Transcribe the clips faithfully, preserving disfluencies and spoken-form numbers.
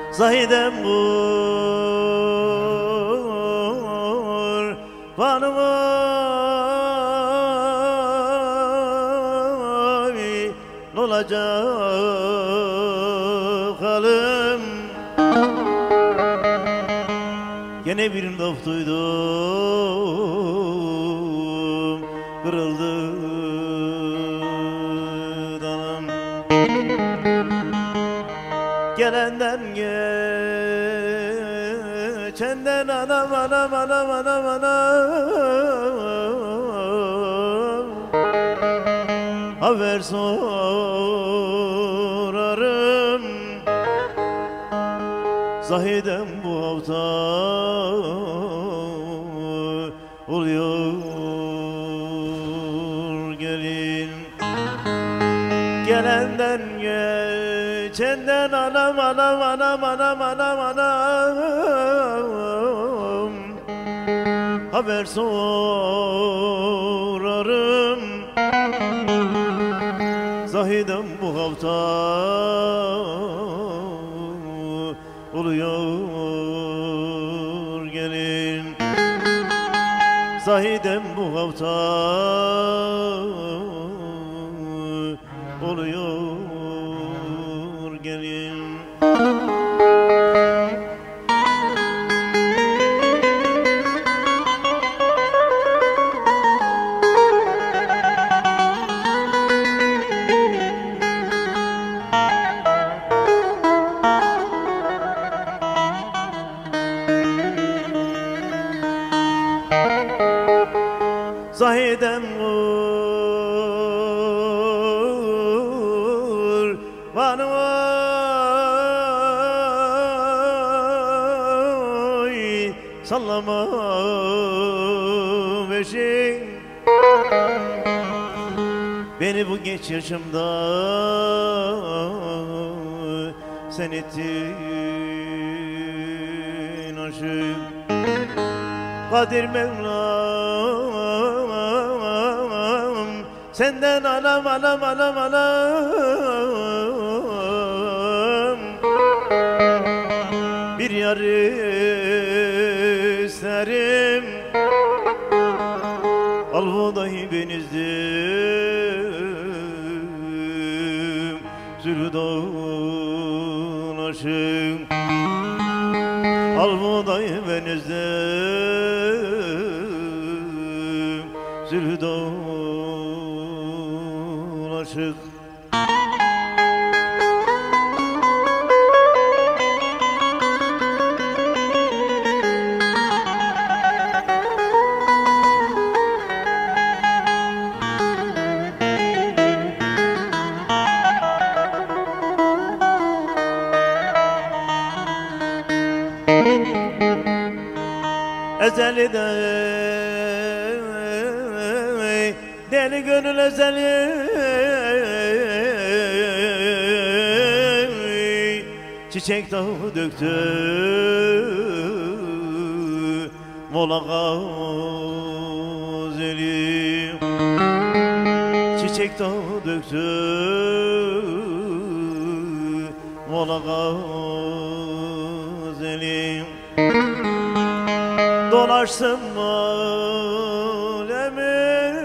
Zahidem vur Vanıma N'olacak halim. Gene bir laf duydum, kırıldı dalım. Gelenden geçenden anam anam anam anam anam haber sorarım. Zahidem bu hafta oluyor gelin. Gelenden geçenden anam anam anam anam anam anam haber sorarım. Zahidem bu hafta oluyor gelin. Zahidem bu hafta oluyor gelin. Zahidem vur Vanıma sallama beşik. Beni bu geç yaşımda sen ettin aşık. Kadir Mevlam senden anam anam anam anam bir yar isterim. Al bu dahi benizdim Zülüdağ'ın aşığım. Al bu dahi benizdim Zülüdağ'ın aşık. Ezeli de deli gönül ezeli çiçek dağı döktü Mola gazeli. Çiçek dağı döktü Mola gazeli. Dolaşsın alemi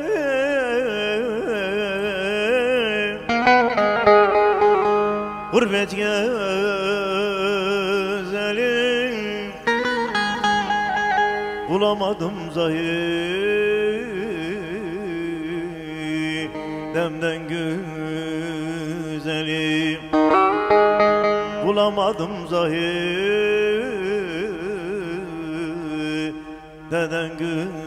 gurbet güzelim. Bulamadım Zahidem'den güzelim. Bulamadım Zahidem'den güzelim.